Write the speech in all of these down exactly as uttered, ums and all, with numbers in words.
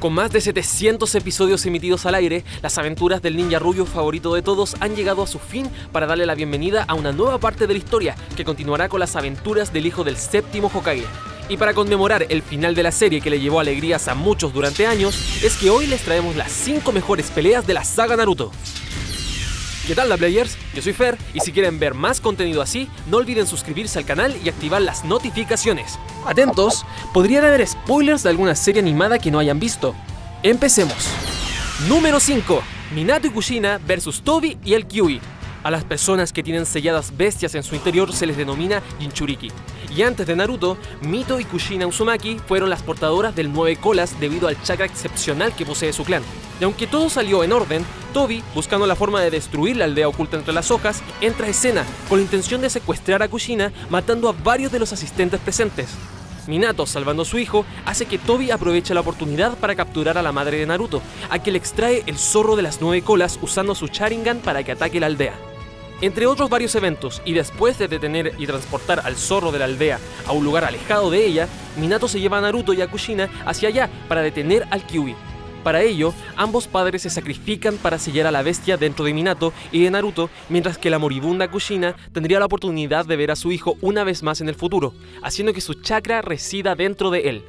Con más de setecientos episodios emitidos al aire, las aventuras del ninja rubio favorito de todos han llegado a su fin para darle la bienvenida a una nueva parte de la historia que continuará con las aventuras del hijo del séptimo Hokage. Y para conmemorar el final de la serie que le llevó alegrías a muchos durante años, es que hoy les traemos las cinco mejores peleas de la saga Naruto. ¿Qué tal, la Players? Yo soy Fer, y si quieren ver más contenido así, no olviden suscribirse al canal y activar las notificaciones. Atentos, podrían haber spoilers de alguna serie animada que no hayan visto. Empecemos. Número cinco. Minato y Kushina versus Tobi y el Kyuubi. A las personas que tienen selladas bestias en su interior se les denomina Jinchuriki. Y antes de Naruto, Mito y Kushina Uzumaki fueron las portadoras del nueve colas debido al chakra excepcional que posee su clan. Y aunque todo salió en orden, Tobi, buscando la forma de destruir la aldea oculta entre las hojas, entra a escena con la intención de secuestrar a Kushina, matando a varios de los asistentes presentes. Minato, salvando a su hijo, hace que Tobi aproveche la oportunidad para capturar a la madre de Naruto, a quien le extrae el zorro de las nueve colas usando su Sharingan para que ataque la aldea. Entre otros varios eventos, y después de detener y transportar al zorro de la aldea a un lugar alejado de ella, Minato se lleva a Naruto y a Kushina hacia allá para detener al Kyuubi. Para ello, ambos padres se sacrifican para sellar a la bestia dentro de Minato y de Naruto, mientras que la moribunda Kushina tendría la oportunidad de ver a su hijo una vez más en el futuro, haciendo que su chakra resida dentro de él.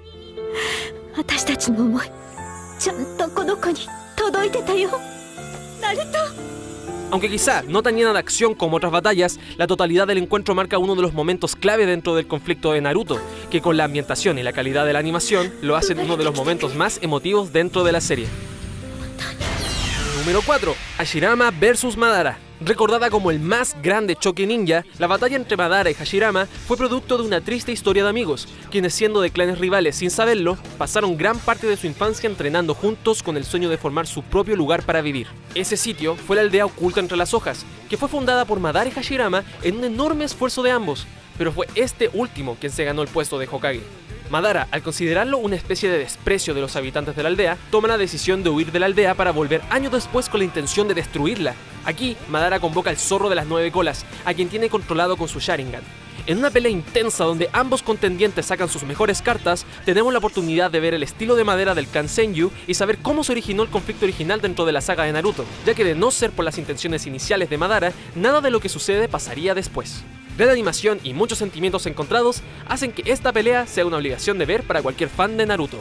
Aunque quizá no tan llena de acción como otras batallas, la totalidad del encuentro marca uno de los momentos clave dentro del conflicto de Naruto, que con la ambientación y la calidad de la animación lo hacen uno de los momentos más emotivos dentro de la serie. Número cuatro. Hashirama versus Madara. Recordada como el más grande choque ninja, la batalla entre Madara y Hashirama fue producto de una triste historia de amigos, quienes siendo de clanes rivales sin saberlo, pasaron gran parte de su infancia entrenando juntos con el sueño de formar su propio lugar para vivir. Ese sitio fue la aldea oculta entre las hojas, que fue fundada por Madara y Hashirama en un enorme esfuerzo de ambos, pero fue este último quien se ganó el puesto de Hokage. Madara, al considerarlo una especie de desprecio de los habitantes de la aldea, toma la decisión de huir de la aldea para volver años después con la intención de destruirla. Aquí, Madara convoca al zorro de las nueve colas, a quien tiene controlado con su Sharingan. En una pelea intensa donde ambos contendientes sacan sus mejores cartas, tenemos la oportunidad de ver el estilo de madera del clan Senju y saber cómo se originó el conflicto original dentro de la saga de Naruto, ya que de no ser por las intenciones iniciales de Madara, nada de lo que sucede pasaría después. Gran animación y muchos sentimientos encontrados hacen que esta pelea sea una obligación de ver para cualquier fan de Naruto.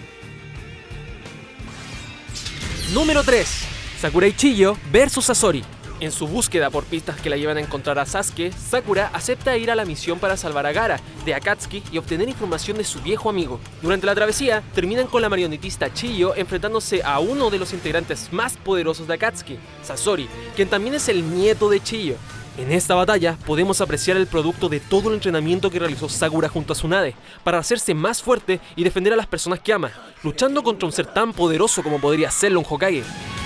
Número tres. Sakura y Chiyo versus Sasori. En su búsqueda por pistas que la llevan a encontrar a Sasuke, Sakura acepta ir a la misión para salvar a Gaara de Akatsuki y obtener información de su viejo amigo. Durante la travesía, terminan con la marionetista Chiyo enfrentándose a uno de los integrantes más poderosos de Akatsuki, Sasori, quien también es el nieto de Chiyo. En esta batalla podemos apreciar el producto de todo el entrenamiento que realizó Sakura junto a Tsunade para hacerse más fuerte y defender a las personas que ama, luchando contra un ser tan poderoso como podría serlo un Hokage.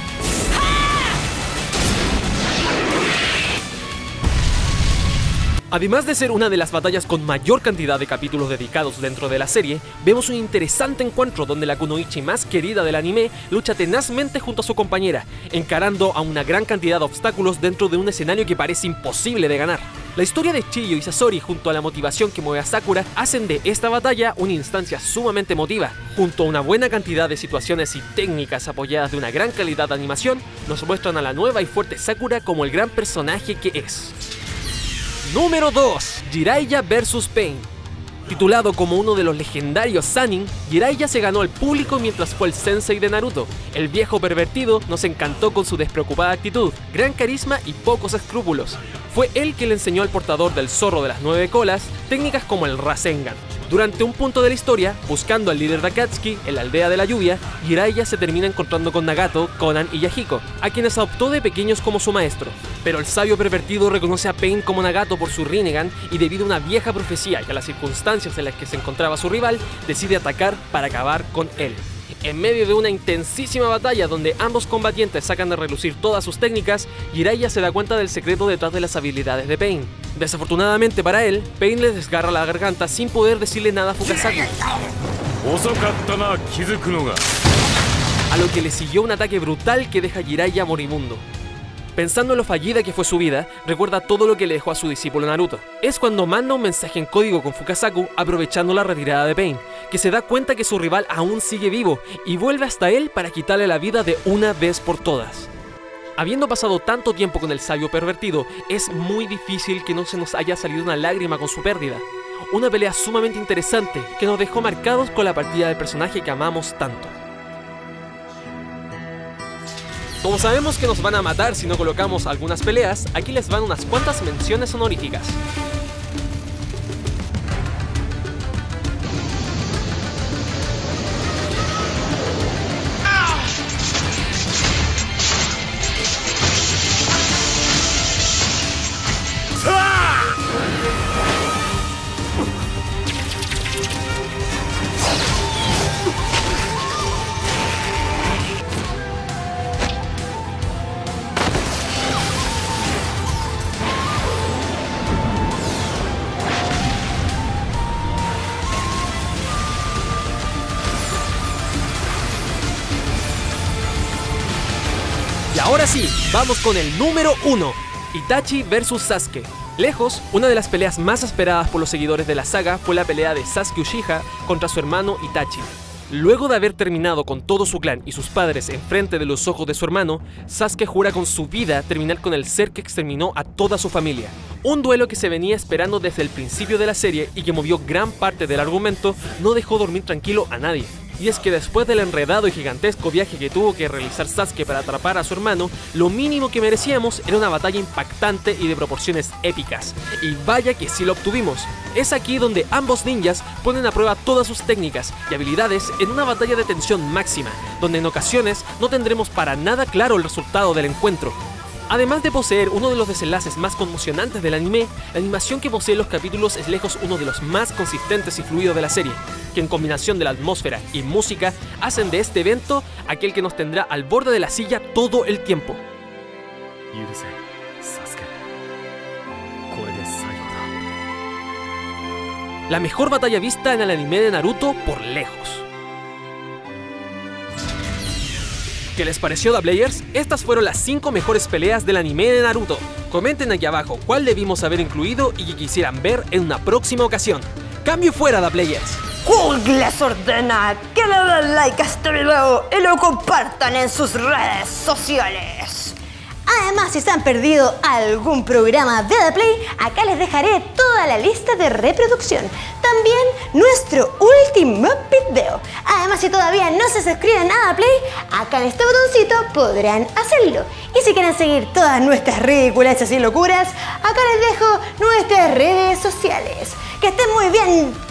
Además de ser una de las batallas con mayor cantidad de capítulos dedicados dentro de la serie, vemos un interesante encuentro donde la kunoichi más querida del anime lucha tenazmente junto a su compañera, encarando a una gran cantidad de obstáculos dentro de un escenario que parece imposible de ganar. La historia de Chiyo y Sasori junto a la motivación que mueve a Sakura hacen de esta batalla una instancia sumamente emotiva. Junto a una buena cantidad de situaciones y técnicas apoyadas de una gran calidad de animación, nos muestran a la nueva y fuerte Sakura como el gran personaje que es. Número dos. Jiraiya versus Pain. Titulado como uno de los legendarios Sannin, Jiraiya se ganó al público mientras fue el sensei de Naruto. El viejo pervertido nos encantó con su despreocupada actitud, gran carisma y pocos escrúpulos. Fue él quien le enseñó al portador del zorro de las nueve colas técnicas como el Rasengan. Durante un punto de la historia, buscando al líder de Akatsuki en la aldea de la lluvia, Jiraiya se termina encontrando con Nagato, Konan y Yahiko, a quienes adoptó de pequeños como su maestro. Pero el sabio pervertido reconoce a Pain como Nagato por su Rinnegan y debido a una vieja profecía y a las circunstancias en las que se encontraba su rival, decide atacar para acabar con él. En medio de una intensísima batalla donde ambos combatientes sacan de relucir todas sus técnicas, Jiraiya se da cuenta del secreto detrás de las habilidades de Pain. Desafortunadamente para él, Pain le desgarra la garganta sin poder decirle nada a Fukasaku, a lo que le siguió un ataque brutal que deja a Jiraiya moribundo. Pensando en lo fallida que fue su vida, recuerda todo lo que le dejó a su discípulo Naruto. Es cuando manda un mensaje en código con Fukasaku aprovechando la retirada de Pain, que se da cuenta que su rival aún sigue vivo y vuelve hasta él para quitarle la vida de una vez por todas. Habiendo pasado tanto tiempo con el sabio pervertido, es muy difícil que no se nos haya salido una lágrima con su pérdida. Una pelea sumamente interesante que nos dejó marcados con la partida del personaje que amamos tanto. Como sabemos que nos van a matar si no colocamos algunas peleas, aquí les van unas cuantas menciones honoríficas. Y ahora sí, vamos con el número uno, Itachi versus Sasuke. Lejos, una de las peleas más esperadas por los seguidores de la saga fue la pelea de Sasuke Uchiha contra su hermano Itachi. Luego de haber terminado con todo su clan y sus padres enfrente de los ojos de su hermano, Sasuke jura con su vida terminar con el ser que exterminó a toda su familia. Un duelo que se venía esperando desde el principio de la serie y que movió gran parte del argumento, no dejó dormir tranquilo a nadie. Y es que después del enredado y gigantesco viaje que tuvo que realizar Sasuke para atrapar a su hermano, lo mínimo que merecíamos era una batalla impactante y de proporciones épicas. Y vaya que sí lo obtuvimos. Es aquí donde ambos ninjas ponen a prueba todas sus técnicas y habilidades en una batalla de tensión máxima, donde en ocasiones no tendremos para nada claro el resultado del encuentro. Además de poseer uno de los desenlaces más conmocionantes del anime, la animación que posee los capítulos es lejos uno de los más consistentes y fluidos de la serie, que en combinación de la atmósfera y música hacen de este evento aquel que nos tendrá al borde de la silla todo el tiempo. La mejor batalla vista en el anime de Naruto por lejos. ¿Qué les pareció, Da Players? Estas fueron las cinco mejores peleas del anime de Naruto. Comenten aquí abajo cuál debimos haber incluido y que quisieran ver en una próxima ocasión. ¡Cambio fuera, Da Players! Hulk les ordena que le den like a este video y lo compartan en sus redes sociales. Además, si se han perdido algún programa de DaPlay, acá les dejaré toda la lista de reproducción. También nuestro último video. Además, si todavía no se suscriben a DaPlay, acá en este botoncito podrán hacerlo. Y si quieren seguir todas nuestras ridiculeces y locuras, acá les dejo nuestras redes sociales. Que estén muy bien.